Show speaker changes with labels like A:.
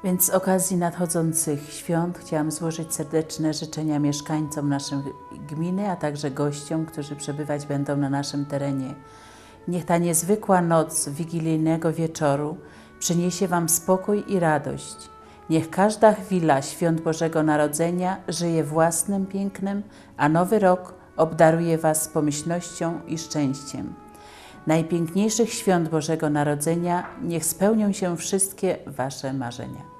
A: Więc z okazji nadchodzących świąt chciałam złożyć serdeczne życzenia mieszkańcom naszej gminy, a także gościom, którzy przebywać będą na naszym terenie. Niech ta niezwykła noc wigilijnego wieczoru przyniesie Wam spokój i radość. Niech każda chwila świąt Bożego Narodzenia żyje własnym pięknem, a nowy rok obdaruje Was pomyślnością i szczęściem. Najpiękniejszych świąt Bożego Narodzenia niech spełnią się wszystkie Wasze marzenia.